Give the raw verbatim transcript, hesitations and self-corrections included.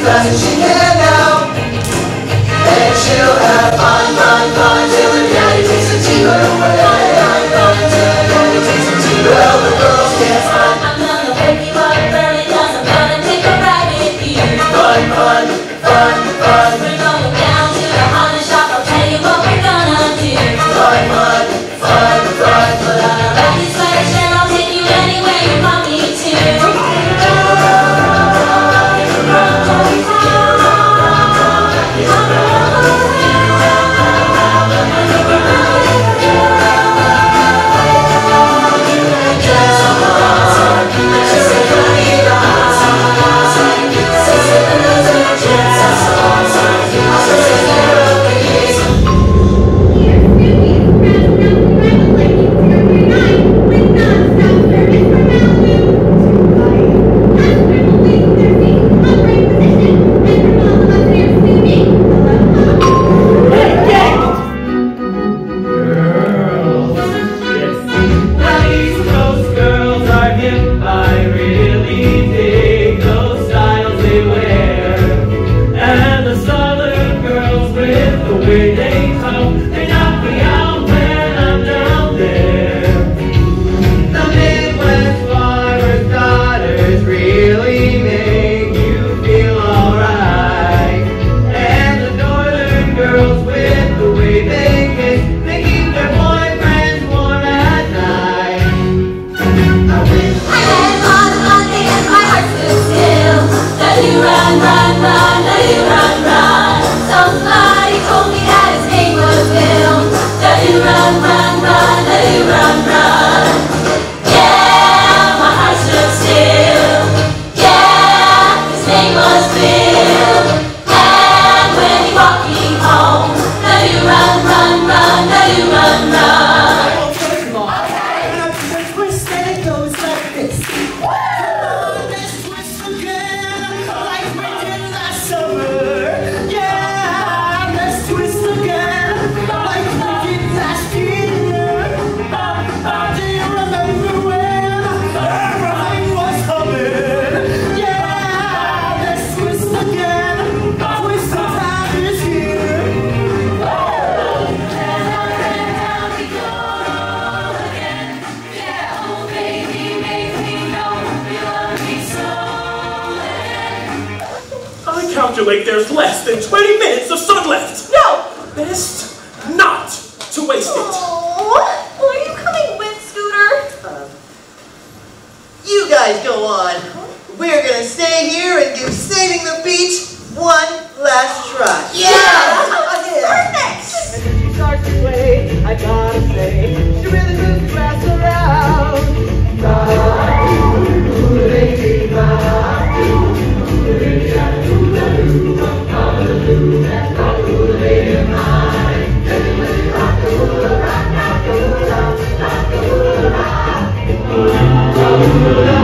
fast as she can now. And she'll have fun, fun, fun till the daddy takes the tea away. Well, the girls can't run. I'm gonna wake you up early, cause I'm gonna take a ride with you. Fun, fun, fun, fun. We're going down to the Honda shop, I'll tell you what we're gonna do. Fun, fun, fun, fun. Put on a lucky switch and I'll take you anywhere you want me to. There's less than twenty minutes of sun left. No! Best not to waste it. Oh, well, are you coming with, Scooter? Uh, you guys go on. We're gonna stay here and give Saving the Beach one last try. Yeah! yeah. Perfect! And when she starts to play, I gotta say, she really moves the grass around. Rock the